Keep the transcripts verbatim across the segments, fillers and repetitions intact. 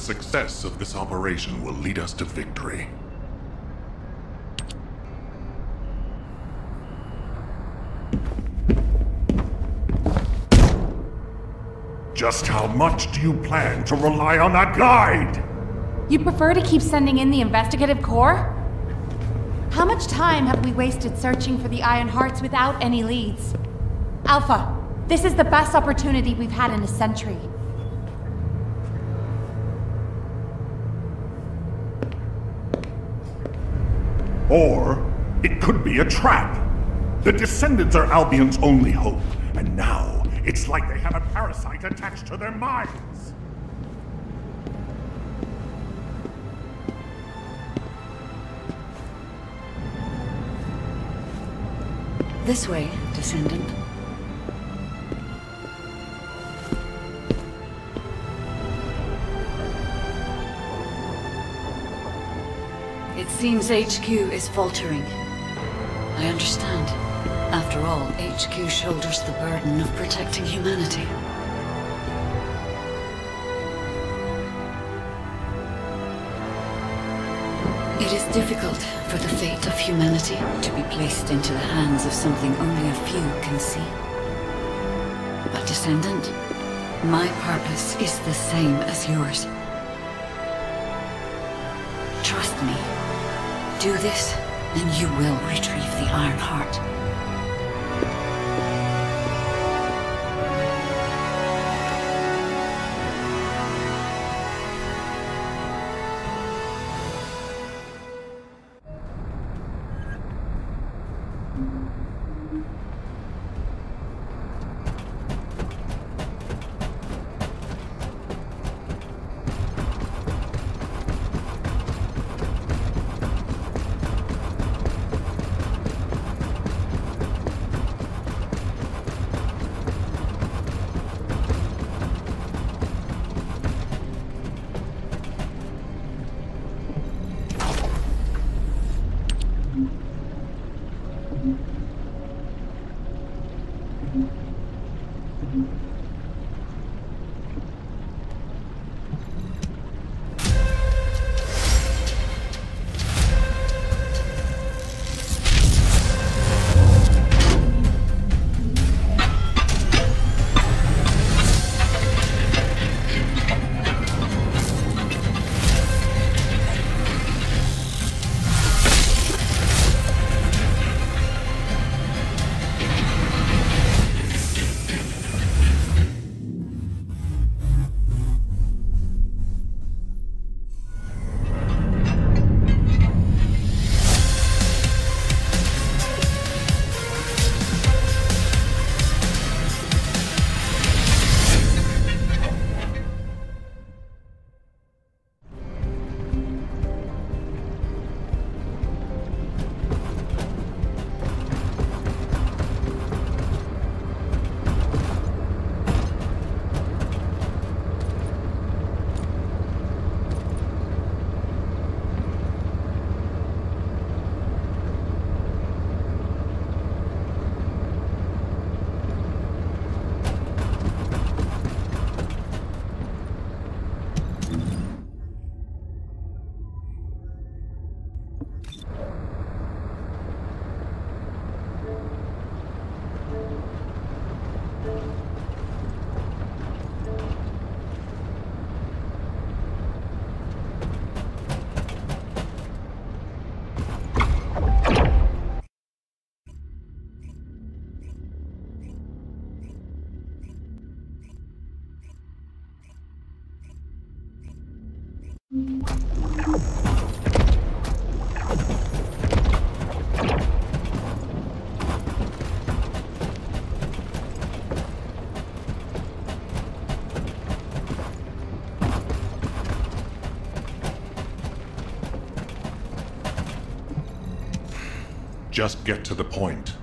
success of this operation will lead us to victory. Just how much do you plan to rely on that guide? You prefer to keep sending in the investigative corps? How much time have we wasted searching for the Iron Hearts without any leads? Alpha, this is the best opportunity we've had in a century. Or it could be a trap. The Descendants are Albion's only hope, and now it's like they have a parasite attached to their minds. This way, Descendant. It seems H Q is faltering. I understand. After all, H Q shoulders the burden of protecting humanity. It is difficult for the fate of humanity to be placed into the hands of something only a few can see. But Descendant, my purpose is the same as yours. Trust me. Do this, and you will retrieve the Iron Heart. Just get to the point.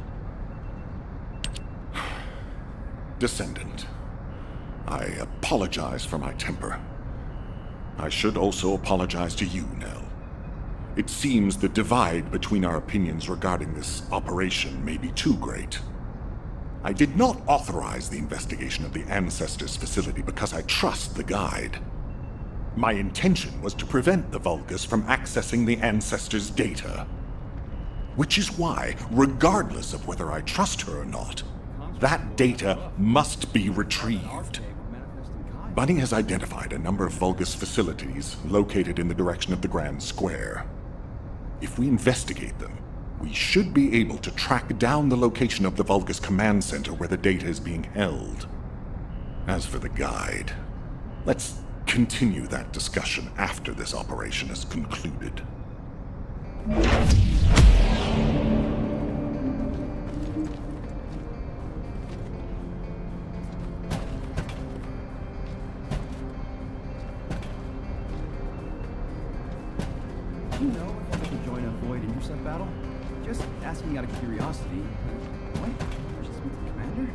Descendant, I apologize for my temper. I should also apologize to you, Nell. It seems the divide between our opinions regarding this operation may be too great. I did not authorize the investigation of the Ancestors facility because I trust the guide. My intention was to prevent the Vulgus from accessing the Ancestors' data. Which is why, regardless of whether I trust her or not, that data must be retrieved. Bunny has identified a number of Vulgus facilities located in the direction of the Grand Square. If we investigate them, we should be able to track down the location of the Vulgus command center where the data is being held. As for the guide, let's continue that discussion after this operation is concluded. Do you know if I can join a Void intercept battle? Just asking out of curiosity. What? Just with the commander?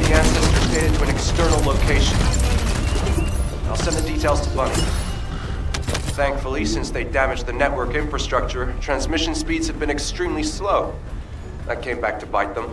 the Ancestors data to an external location. I'll send the details to Bunny. Thankfully, since they damaged the network infrastructure, transmission speeds have been extremely slow. That came back to bite them.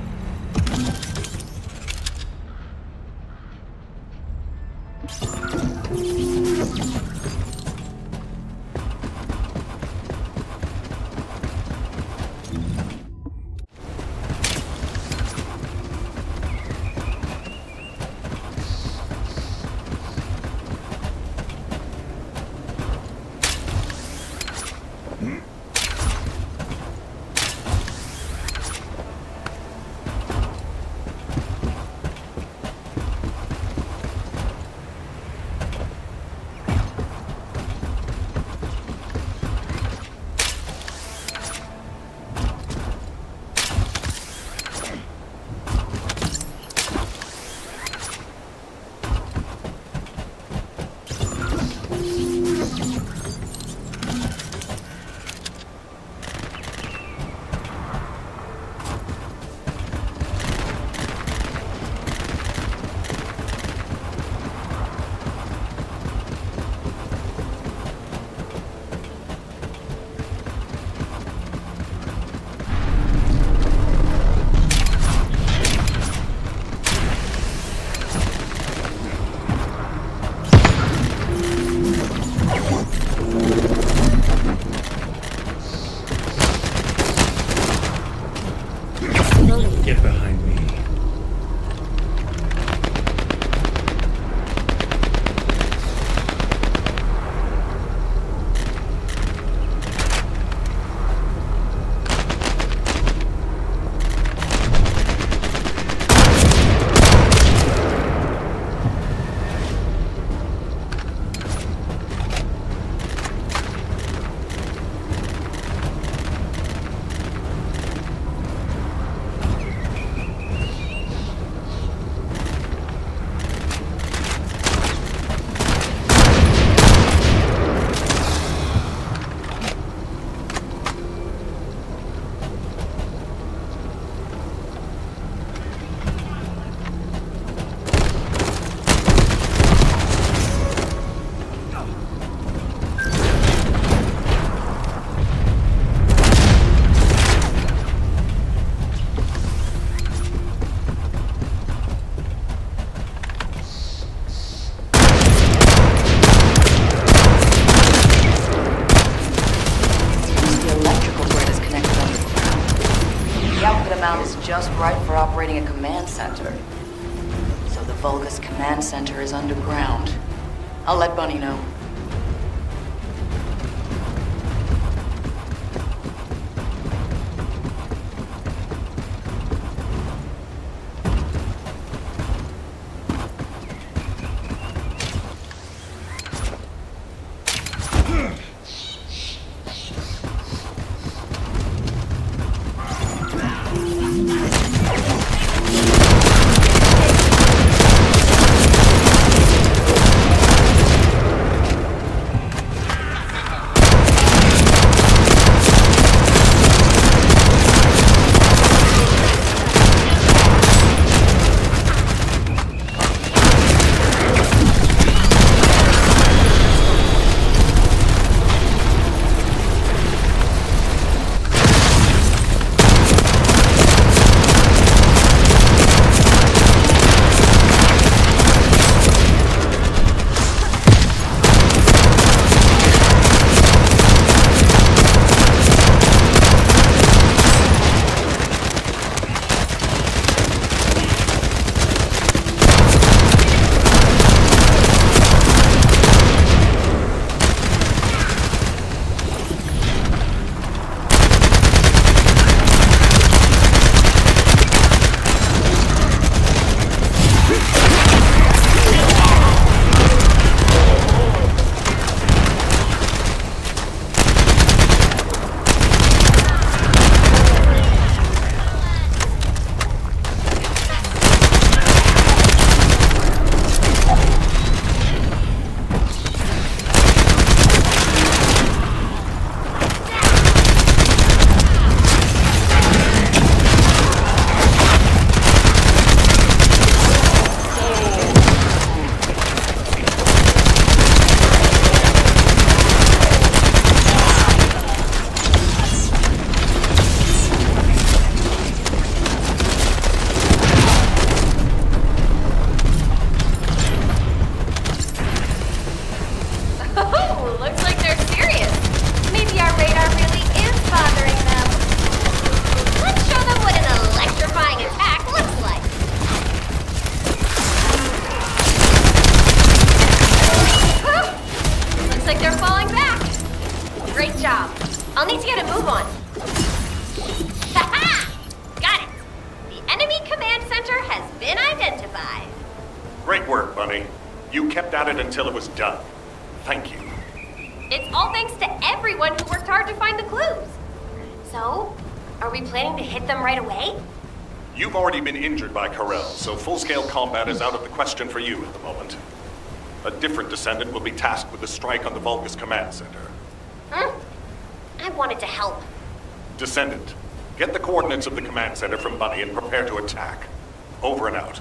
You right for operating a command center. So the Vulgus command center is underground. I'll let Bunny know. Great work, Bunny. You kept at it until it was done. Thank you. It's all thanks to everyone who worked hard to find the clues. So, are we planning to hit them right away? You've already been injured by Karel, so full-scale combat is out of the question for you at the moment. A different descendant will be tasked with the strike on the Vulgus Command Center. Hmm? I wanted to help. Descendant, get the coordinates of the command center from Bunny and prepare to attack. Over and out.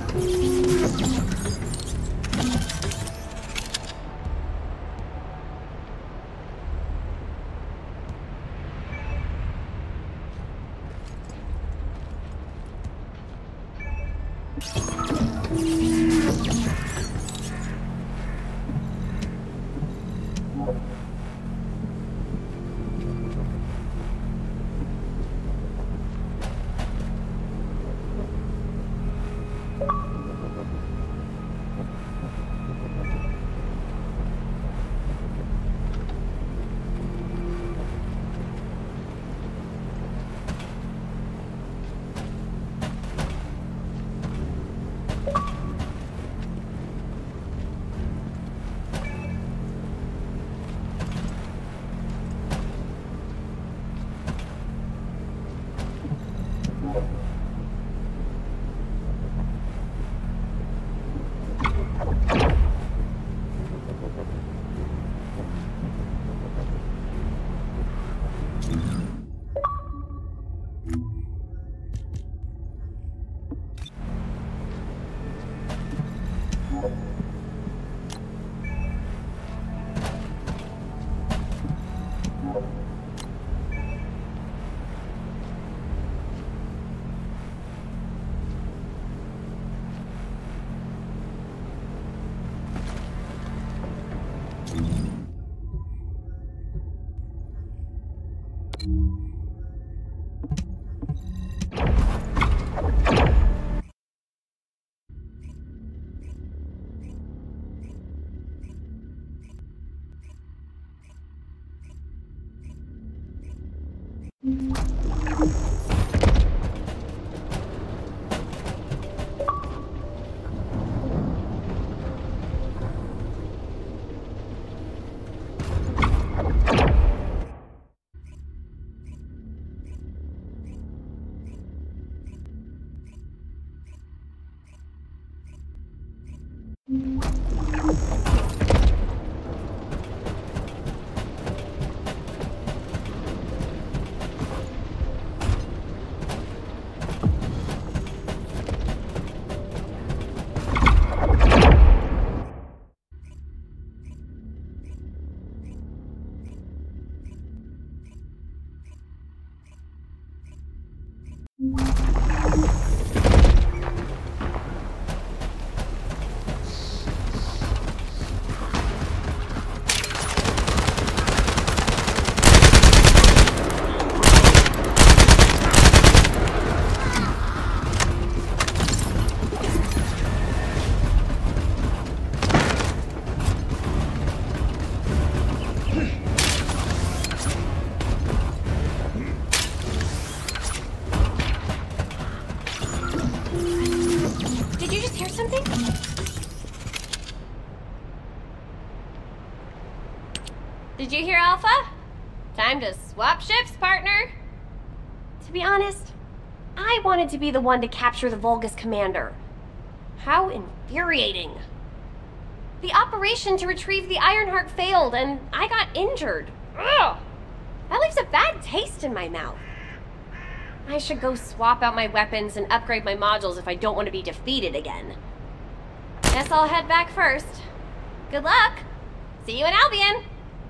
Did you hear, Alpha? Time to swap ships, partner. To be honest, I wanted to be the one to capture the Vulgus commander. How infuriating. The operation to retrieve the Ironheart failed and I got injured. Ugh! That leaves a bad taste in my mouth. I should go swap out my weapons and upgrade my modules if I don't want to be defeated again. Guess I'll head back first. Good luck! See you in Albion!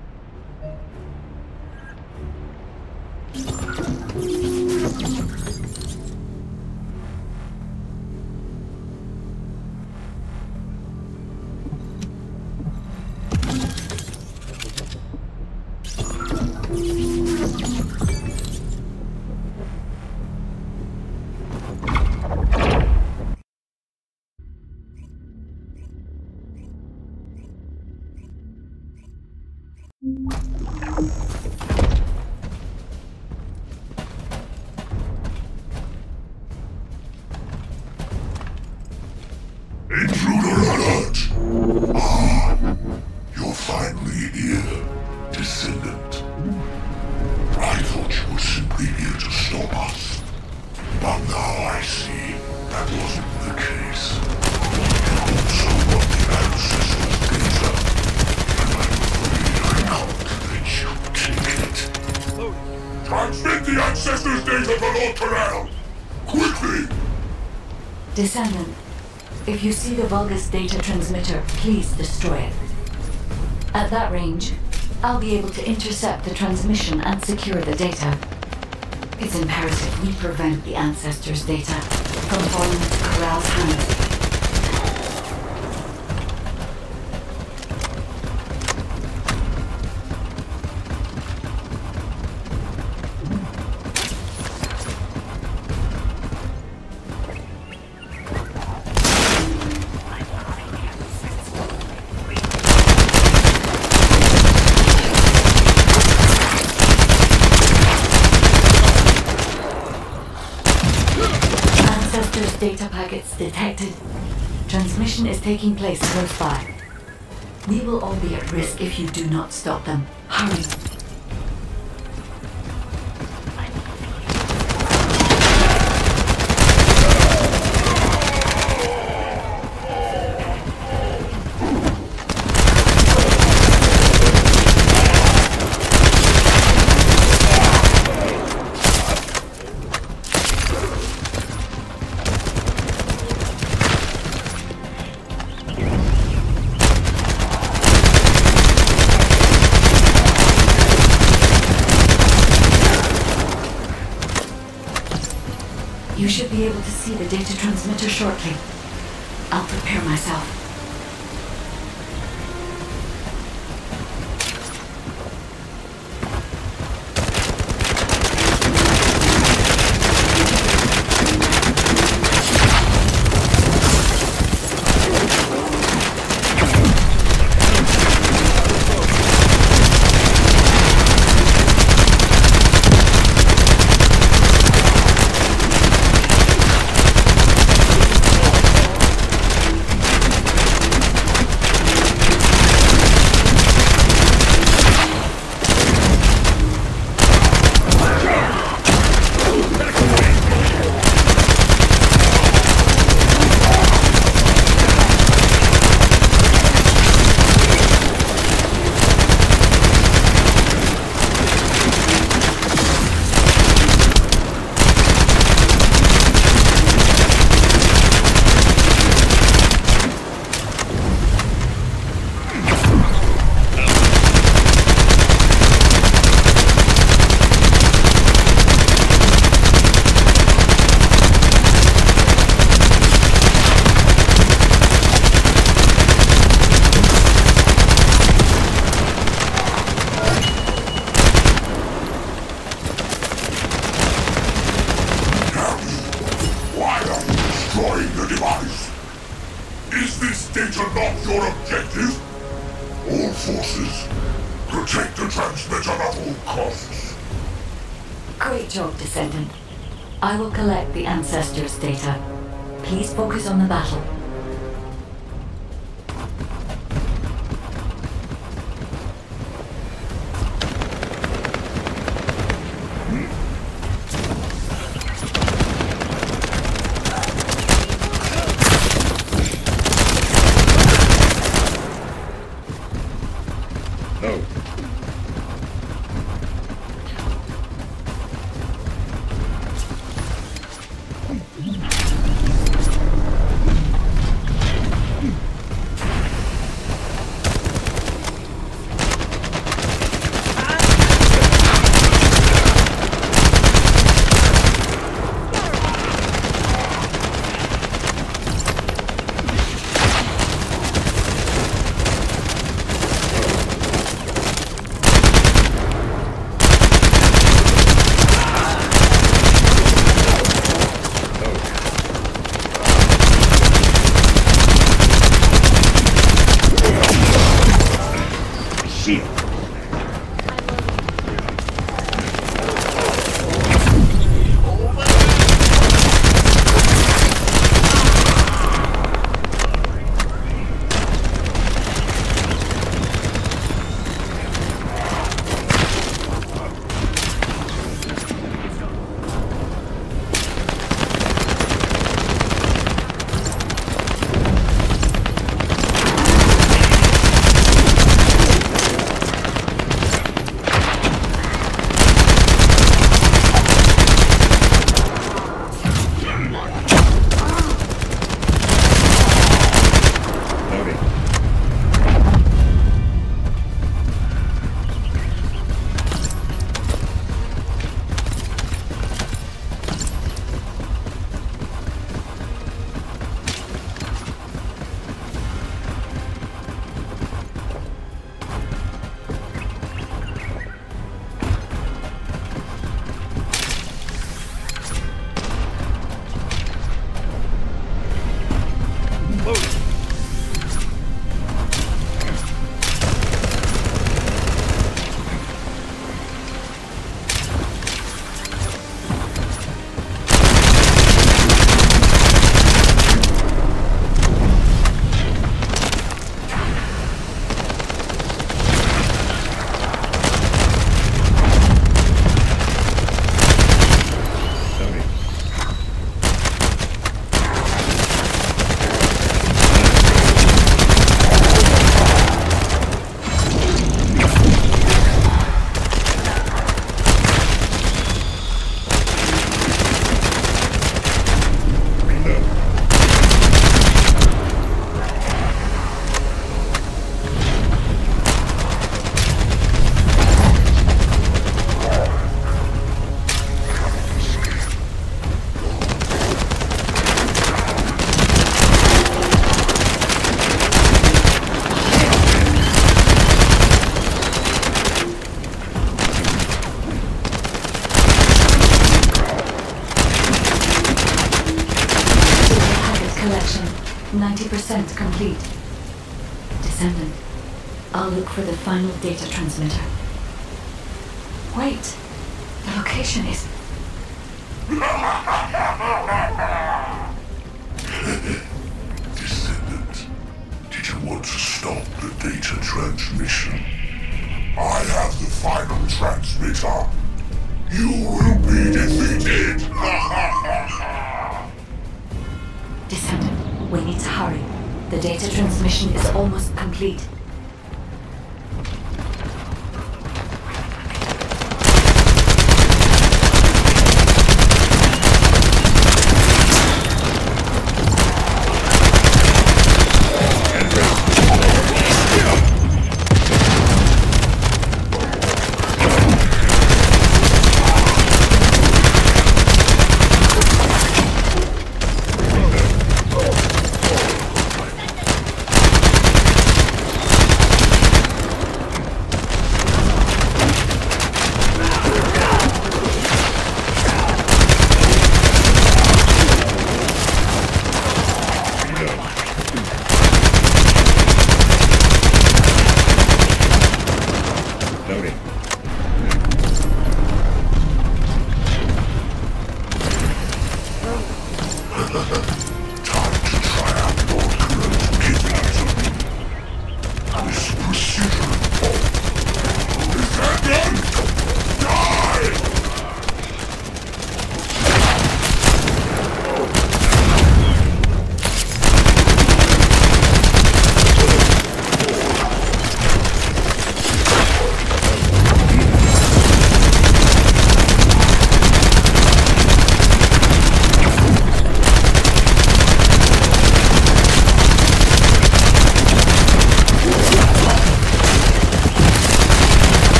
Intruder alert! Ah, you're finally here, Descendant. I thought you were simply here to stop us. But now I see that wasn't the case. You also want the Ancestors' data, and I'm afraid I can't let you take it. Transmit the Ancestors' data to Lord Corral! Quickly! Descendant, If you see the Vulgus data transmitter, please destroy it. At that range, I'll be able to intercept the transmission and secure the data. It's imperative we prevent the Ancestors' data from falling into Corral's hands. Data packets detected. Transmission is taking place close by. We will all be at risk if you do not stop them. Hurry. You should be able to see the data transmitter shortly. I'll prepare myself. Great job, Descendant. I will collect the Ancestors' data. Please focus on the battle. ninety percent complete. Descendant, I'll look for the final data transmitter. Wait, the location is... Descendant, did you want to stop the data transmission? I have the final transmitter. You will be defeated! Descendant, we need to hurry. The data transmission is almost complete.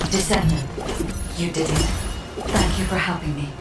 Descendant, you did it. Thank you for helping me.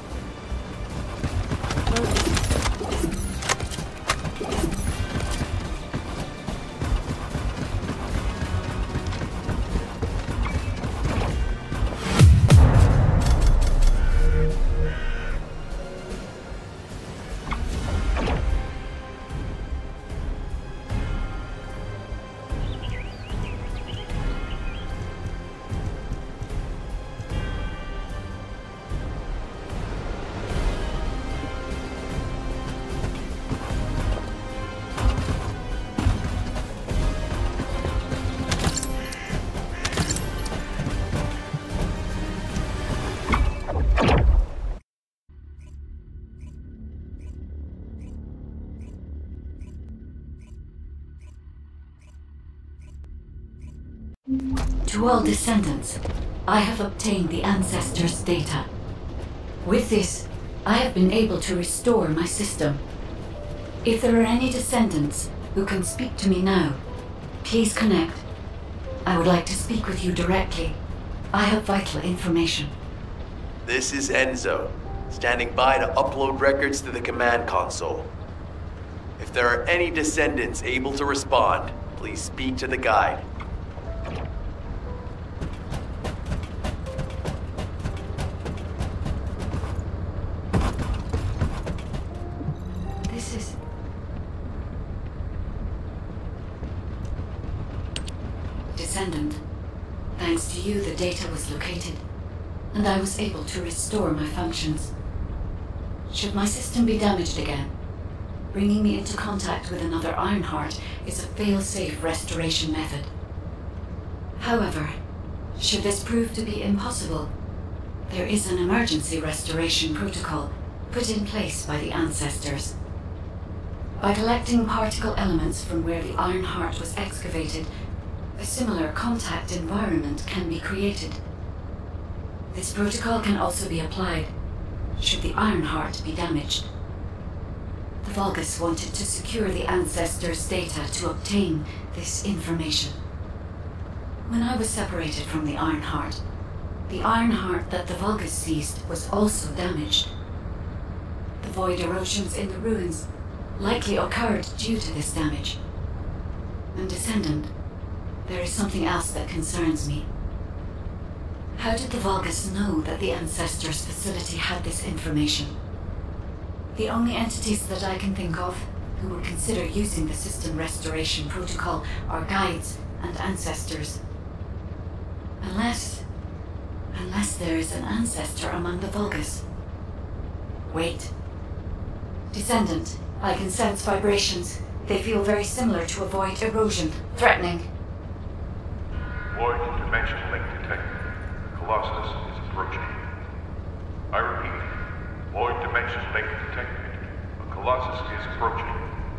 To all descendants, I have obtained the Ancestors' data. With this, I have been able to restore my system. If there are any descendants who can speak to me now, please connect. I would like to speak with you directly. I have vital information. This is Enzo, standing by to upload records to the command console. If there are any descendants able to respond, please speak to the guide. This is... Descendant. Thanks to you, the data was located, and I was able to restore my functions. Should my system be damaged again, bringing me into contact with another Ironheart is a fail-safe restoration method. However, should this prove to be impossible, there is an emergency restoration protocol put in place by the Ancestors. By collecting particle elements from where the Ironheart was excavated, a similar contact environment can be created. This protocol can also be applied should the Ironheart be damaged. The Vulgus wanted to secure the Ancestors' data to obtain this information. When I was separated from the Ironheart, the Ironheart that the Vulgus seized was also damaged. The void erosions in the ruins likely occurred due to this damage. And Descendant, there is something else that concerns me. How did the Vulgus know that the Ancestors' facility had this information? The only entities that I can think of who would consider using the system restoration protocol are guides and Ancestors. Unless... unless there is an ancestor among the Vulgus. Wait. Descendant, I can sense vibrations. They feel very similar to a void erosion. Threatening. Void dimension link detected. Colossus is approaching. I repeat, void dimension link detected. A Colossus is approaching.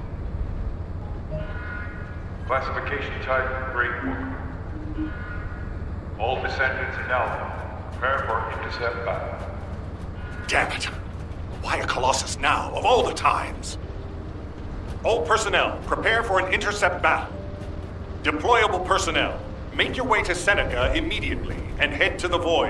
Classification type, Grade one. All descendants in Alpha, prepare for intercept battle. Damn it! Why a Colossus now, of all the times? All personnel, prepare for an intercept battle. Deployable personnel, make your way to Seneca immediately and head to the Void.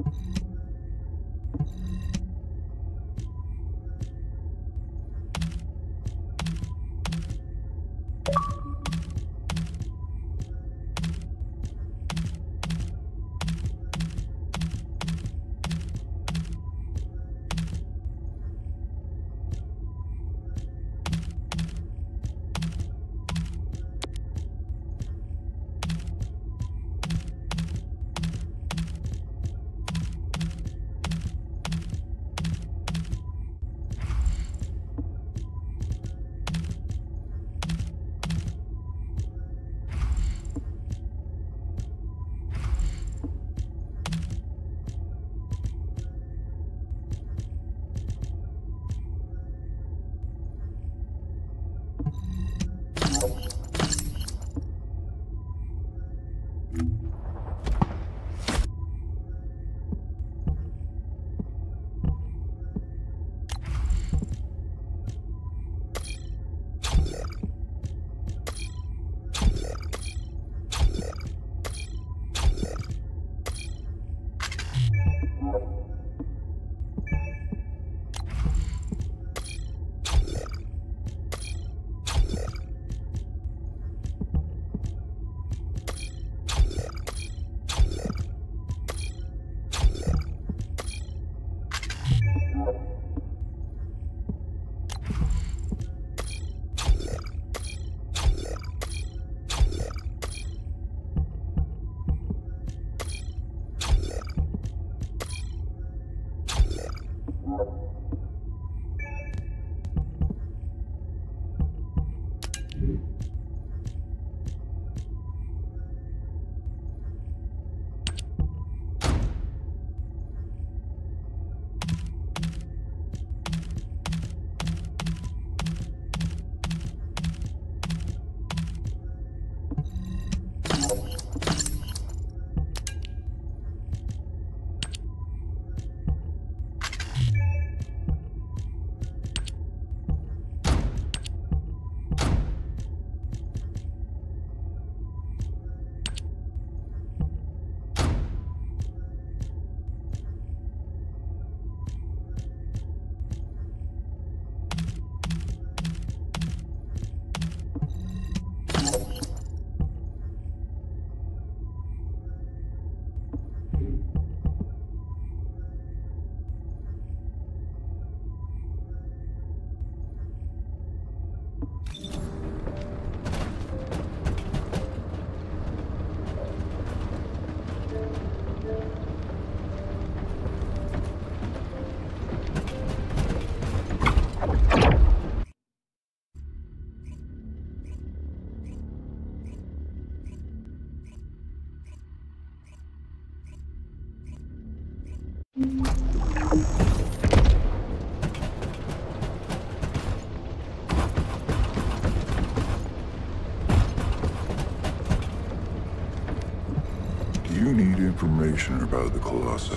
You need information about the Colossi.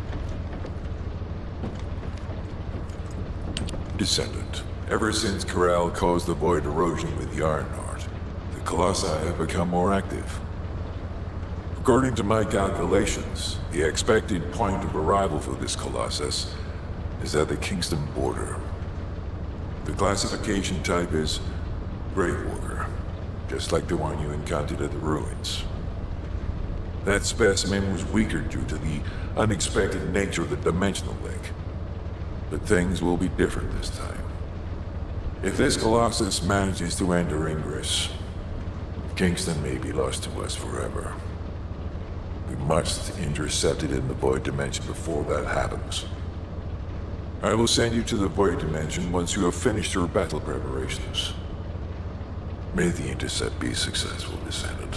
Descendant, ever since Corral caused the void erosion with the Ironheart, the Colossi have become more active. According to my calculations, the expected point of arrival for this Colossus is at the Kingston border. The classification type is Greywalker, just like the one you encountered at the ruins. That specimen was weaker due to the unexpected nature of the dimensional link. But things will be different this time. If this Colossus manages to enter Ingress, Kingston may be lost to us forever. We must intercept it in the Void Dimension before that happens. I will send you to the Void Dimension once you have finished your battle preparations. May the intercept be successful, Descendant.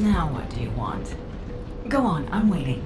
Now what do you want? Go on, I'm waiting.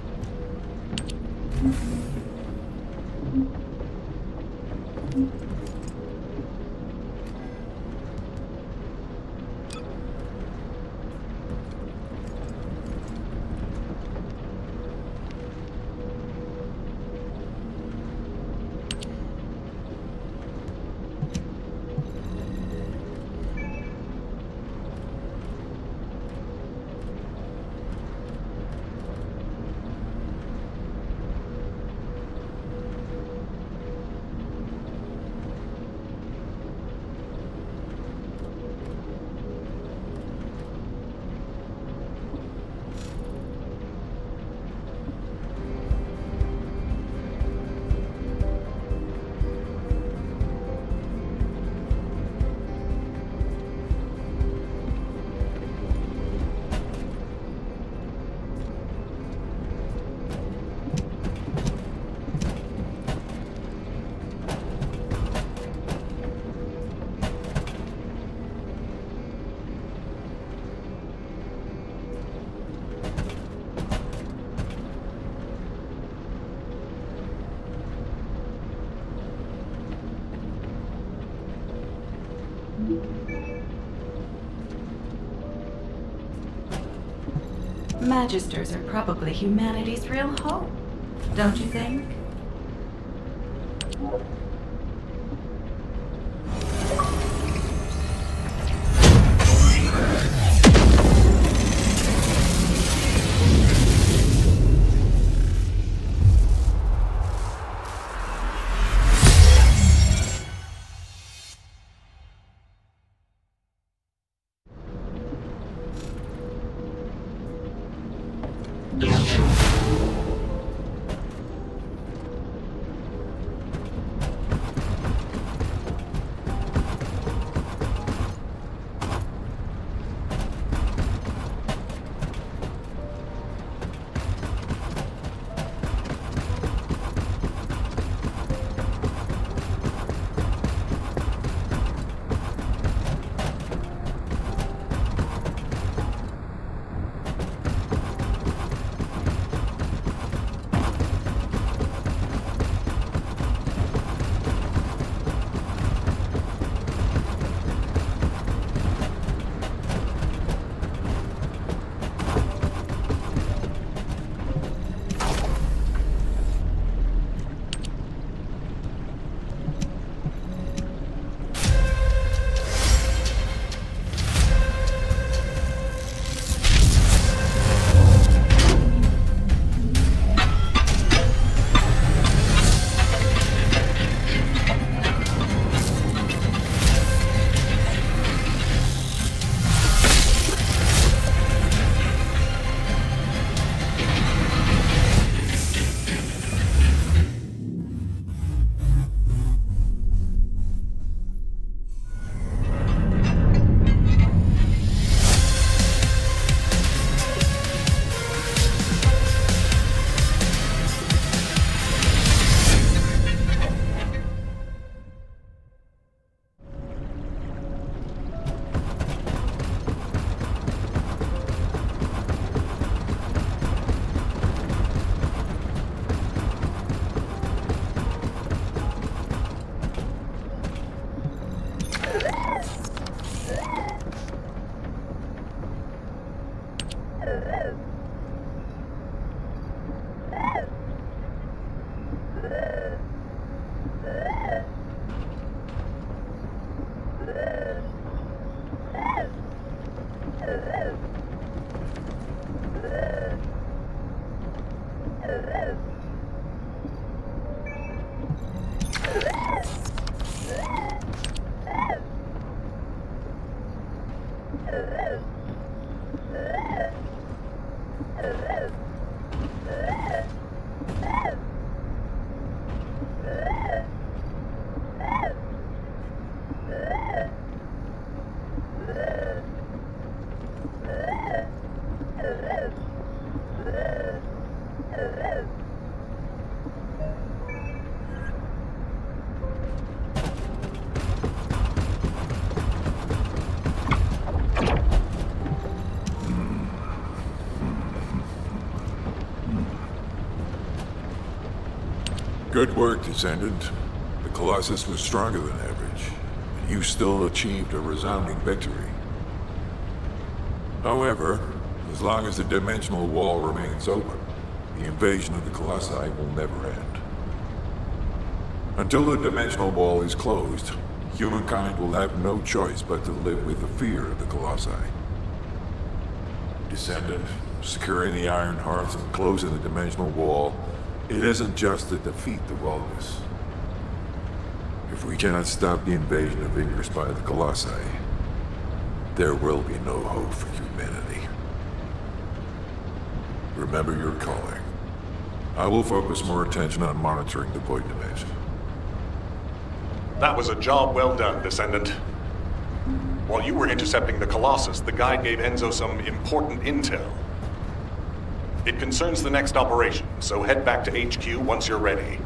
Magisters are probably humanity's real hope, don't you think? Good work, Descendant. The Colossus was stronger than average, and you still achieved a resounding victory. However, as long as the dimensional wall remains open, the invasion of the Colossi will never end. Until the dimensional wall is closed, humankind will have no choice but to live with the fear of the Colossi. Descendant, securing the Iron Hearts and closing the dimensional wall, it isn't just to defeat the Vulgus. If we cannot stop the invasion of Ingress by the Colossi, there will be no hope for humanity. Remember your calling. I will focus more attention on monitoring the Void Dimension. That was a job well done, Descendant. While you were intercepting the Colossus, the guide gave Enzo some important intel. It concerns the next operation, so head back to H Q once you're ready.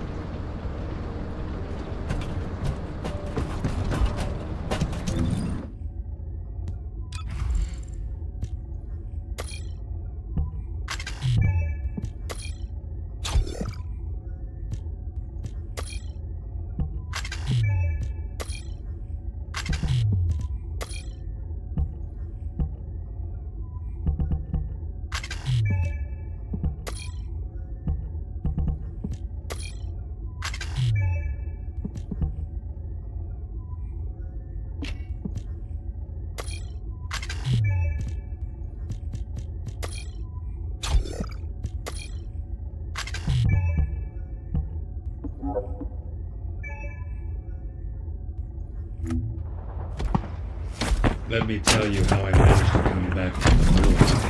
Let me tell you how I managed to come back from the military.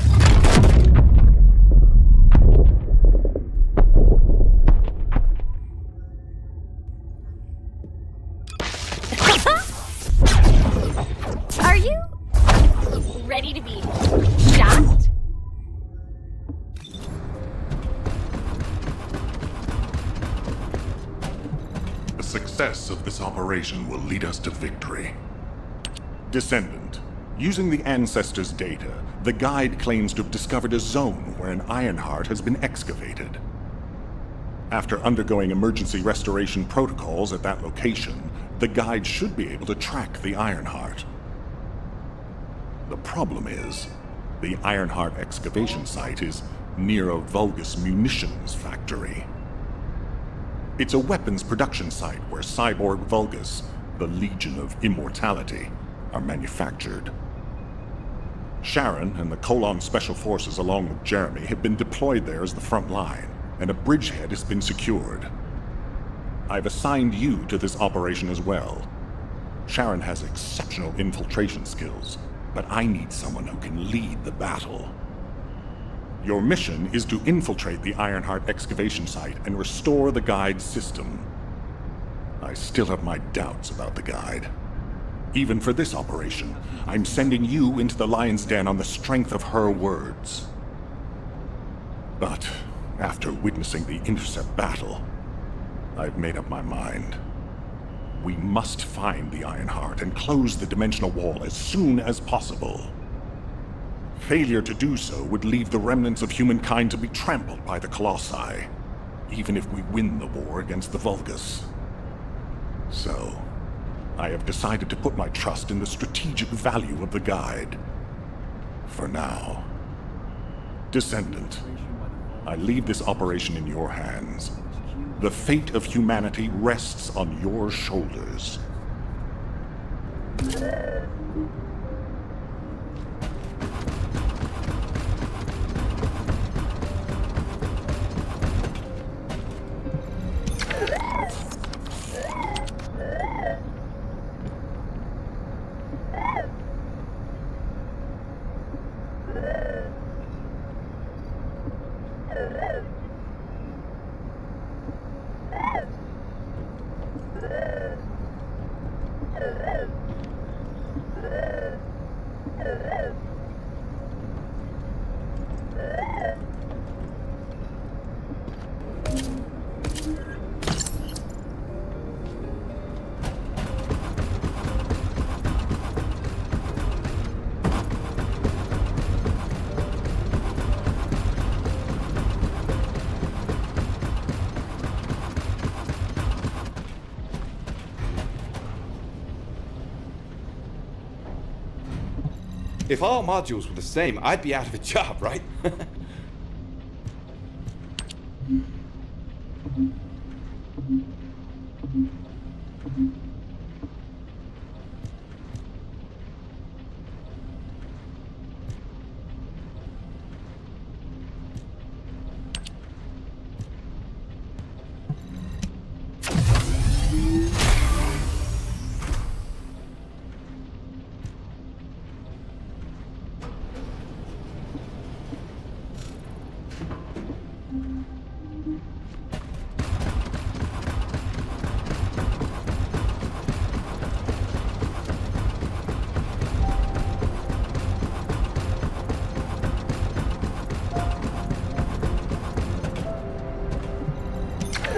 Are you ready to be shocked? The success of this operation will lead us to victory. Descendant, using the Ancestors' data, the guide claims to have discovered a zone where an Ironheart has been excavated. After undergoing emergency restoration protocols at that location, the guide should be able to track the Ironheart. The problem is, the Ironheart excavation site is near a Vulgus munitions factory. It's a weapons production site where cyborg Vulgus, the Legion of Immortality, are manufactured. Sharon and the Colon Special Forces along with Jeremy have been deployed there as the front line, and a bridgehead has been secured. I've assigned you to this operation as well. Sharon has exceptional infiltration skills, but I need someone who can lead the battle. Your mission is to infiltrate the Ironheart excavation site and restore the guide's system. I still have my doubts about the guide. Even for this operation, I'm sending you into the Lion's Den on the strength of her words. But after witnessing the Intercept battle, I've made up my mind. We must find the Ironheart and close the dimensional wall as soon as possible. Failure to do so would leave the remnants of humankind to be trampled by the Colossi, even if we win the war against the Vulgus. So, I have decided to put my trust in the strategic value of the guide. For now. Descendant, I leave this operation in your hands. The fate of humanity rests on your shoulders. If all modules were the same, I'd be out of a job, right?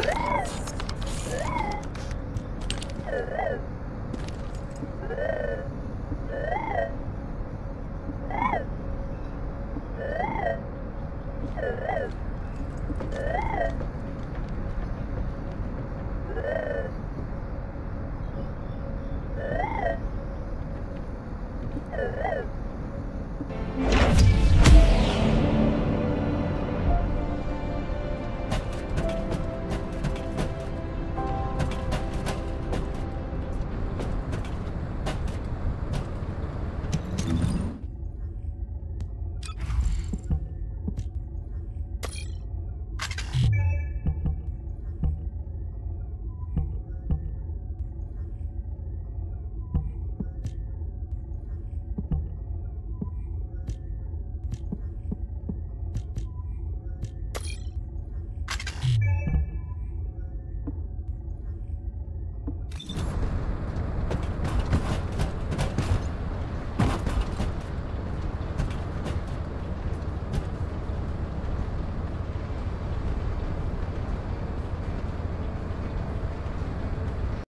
Uh...